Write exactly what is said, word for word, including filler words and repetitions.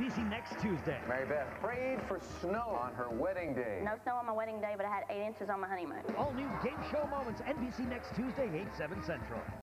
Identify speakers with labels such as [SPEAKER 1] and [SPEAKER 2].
[SPEAKER 1] B C next Tuesday.
[SPEAKER 2] Mary Beth prayed for snow on her wedding day.
[SPEAKER 3] No snow on my wedding day, but I had eight inches on my honeymoon.
[SPEAKER 1] All new game show moments, N B C next Tuesday, eight, seven Central.